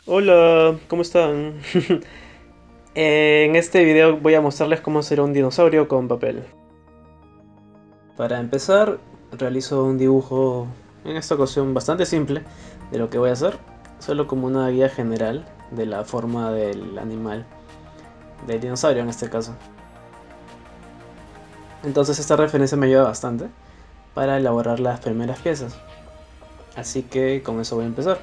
Hola, ¿cómo están? En este video voy a mostrarles cómo hacer un dinosaurio con papel. Para empezar, realizo un dibujo, en esta ocasión bastante simple, de lo que voy a hacer, solo como una guía general de la forma del animal, del dinosaurio en este caso. Entonces esta referencia me ayuda bastante para elaborar las primeras piezas, así que con eso voy a empezar.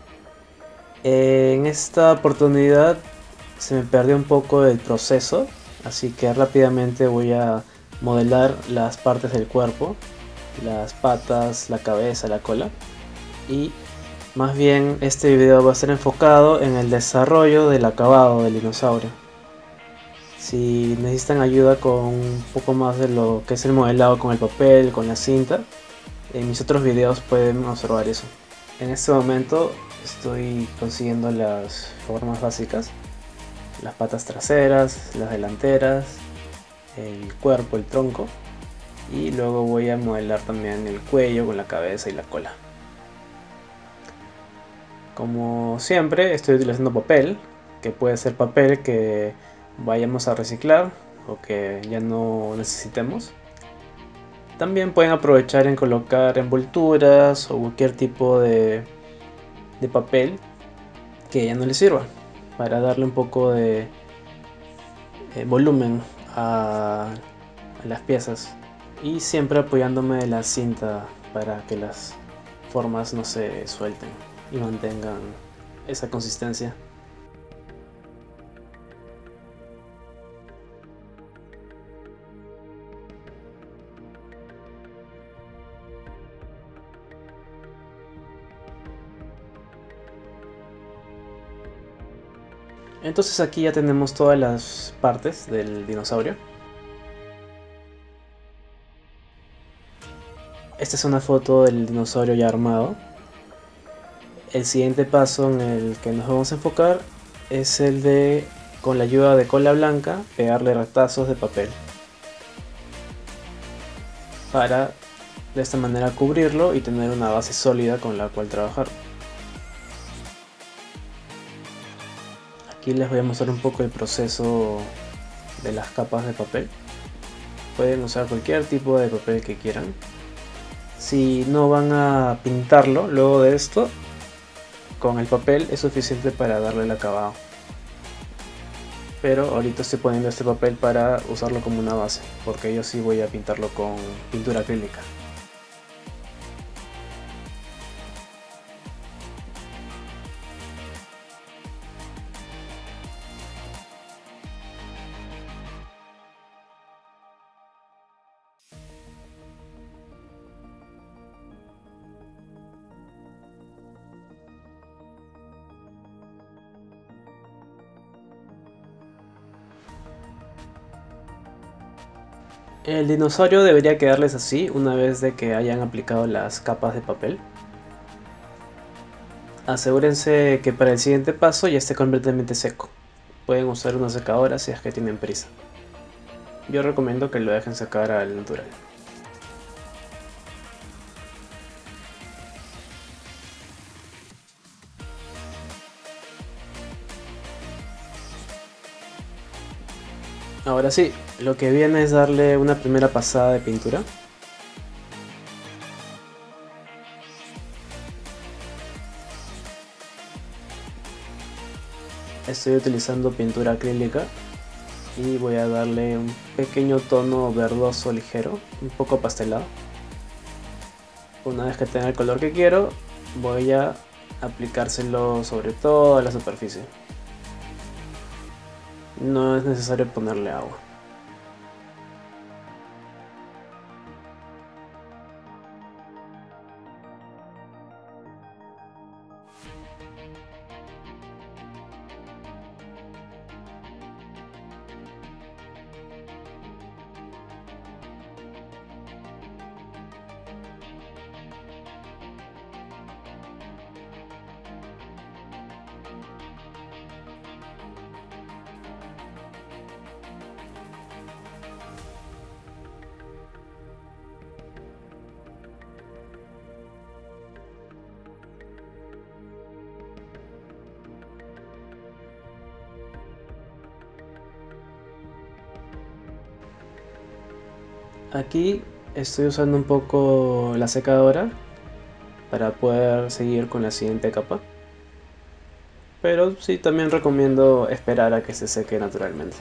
En esta oportunidad se me perdió un poco el proceso, así que rápidamente voy a modelar las partes del cuerpo, las patas, la cabeza, la cola, y más bien este video va a estar enfocado en el desarrollo del acabado del dinosaurio. Si necesitan ayuda con un poco más de lo que es el modelado con el papel, con la cinta, en mis otros videos pueden observar eso. En este momento estoy consiguiendo las formas básicas, las patas traseras, las delanteras, el cuerpo, el tronco, y luego voy a modelar también el cuello con la cabeza y la cola. Como siempre estoy utilizando papel, que puede ser papel que vayamos a reciclar o que ya no necesitemos. También pueden aprovechar en colocar envolturas o cualquier tipo de papel que ya no les sirva, para darle un poco de volumen a las piezas, y siempre apoyándome de la cinta para que las formas no se suelten y mantengan esa consistencia. Entonces aquí ya tenemos todas las partes del dinosaurio. Esta es una foto del dinosaurio ya armado. El siguiente paso en el que nos vamos a enfocar es el de, con la ayuda de cola blanca, pegarle retazos de papel para de esta manera cubrirlo y tener una base sólida con la cual trabajar. Aquí les voy a mostrar un poco el proceso de las capas de papel. Pueden usar cualquier tipo de papel que quieran. Si no van a pintarlo luego de esto, con el papel es suficiente para darle el acabado. Pero ahorita estoy poniendo este papel para usarlo como una base, porque yo sí voy a pintarlo con pintura acrílica. El dinosaurio debería quedarles así una vez de que hayan aplicado las capas de papel. Asegúrense que para el siguiente paso ya esté completamente seco. Pueden usar una secadora si es que tienen prisa. Yo recomiendo que lo dejen secar al natural. Ahora sí, lo que viene es darle una primera pasada de pintura. Estoy utilizando pintura acrílica y voy a darle un pequeño tono verdoso ligero, un poco pastelado. Una vez que tenga el color que quiero, voy a aplicárselo sobre toda la superficie. No es necesario ponerle agua. Aquí estoy usando un poco la secadora para poder seguir con la siguiente capa. Pero sí, también recomiendo esperar a que se seque naturalmente.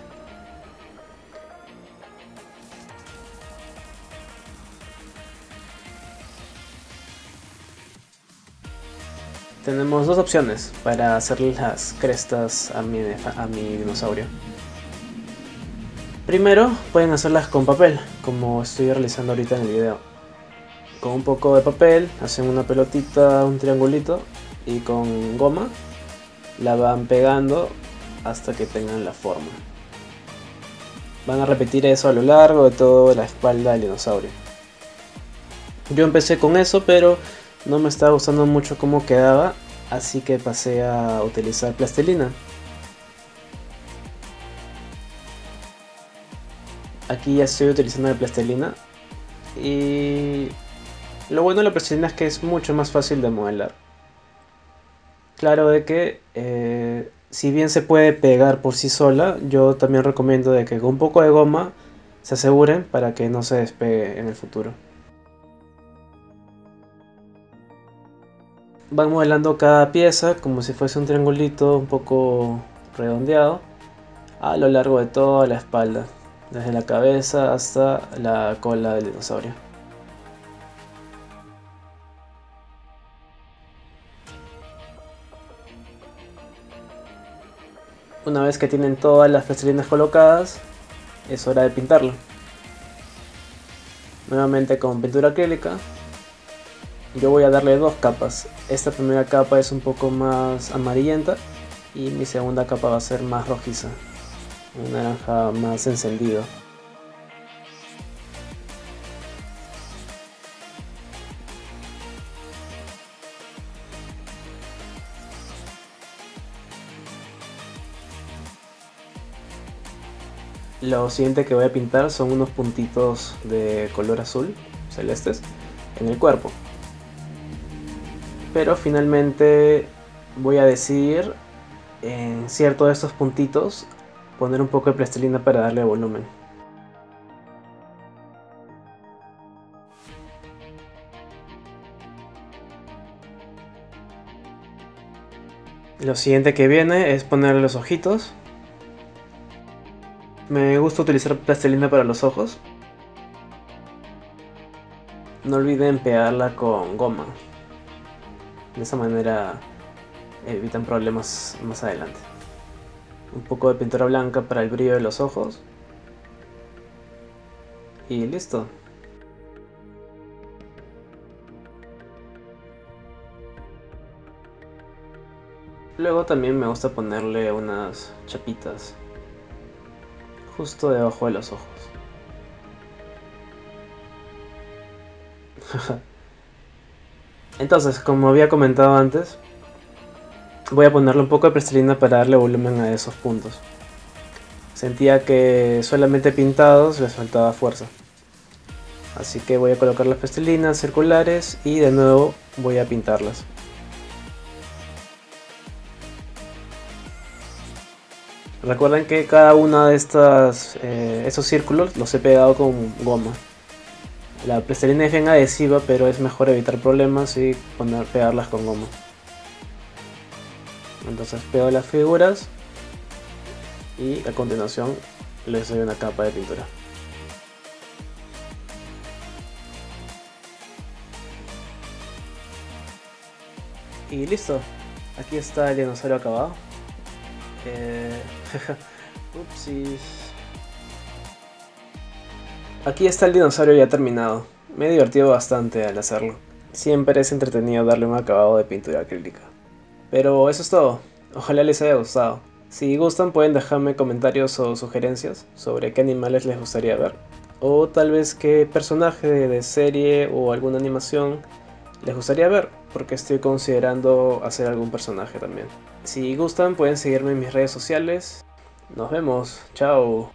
Tenemos dos opciones para hacer las crestas a mi dinosaurio. Primero, pueden hacerlas con papel, como estoy realizando ahorita en el video. Con un poco de papel, hacen una pelotita, un triangulito, y con goma la van pegando hasta que tengan la forma. Van a repetir eso a lo largo de toda la espalda del dinosaurio. Yo empecé con eso, pero no me estaba gustando mucho cómo quedaba, así que pasé a utilizar plastilina. Aquí ya estoy utilizando la plastilina y lo bueno de la plastilina es que es mucho más fácil de modelar. Claro de que si bien se puede pegar por sí sola, yo también recomiendo de que con un poco de goma se aseguren para que no se despegue en el futuro. Van modelando cada pieza como si fuese un triangulito un poco redondeado a lo largo de toda la espalda, desde la cabeza hasta la cola del dinosaurio. Una vez que tienen todas las plastilinas colocadas, es hora de pintarlo. Nuevamente con pintura acrílica. Yo voy a darle dos capas. Esta primera capa es un poco más amarillenta y mi segunda capa va a ser más rojiza, un naranja más encendido. Lo siguiente que voy a pintar son unos puntitos de color azul, celestes, en el cuerpo. Pero finalmente voy a decidir en cierto de estos puntitos poner un poco de plastilina para darle volumen. Lo siguiente que viene es ponerle los ojitos. Me gusta utilizar plastilina para los ojos. No olviden pegarla con goma. De esa manera evitan problemas más adelante. Un poco de pintura blanca para el brillo de los ojos. Y listo. Luego también me gusta ponerle unas chapitas justo debajo de los ojos. Entonces, como había comentado antes, voy a ponerle un poco de plastilina para darle volumen a esos puntos. Sentía que solamente pintados les faltaba fuerza. Así que voy a colocar las plastilinas circulares y de nuevo voy a pintarlas. Recuerden que cada una de estos círculos los he pegado con goma. La plastilina es bien adhesiva, pero es mejor evitar problemas y pegarlas con goma. Entonces pego las figuras y a continuación les doy una capa de pintura. Y listo, aquí está el dinosaurio acabado. Upsis. Aquí está el dinosaurio ya terminado. Me he divertido bastante al hacerlo. Siempre es entretenido darle un acabado de pintura acrílica. Pero eso es todo. Ojalá les haya gustado. Si gustan pueden dejarme comentarios o sugerencias sobre qué animales les gustaría ver. O tal vez qué personaje de serie o alguna animación les gustaría ver, porque estoy considerando hacer algún personaje también. Si gustan pueden seguirme en mis redes sociales. Nos vemos, chao.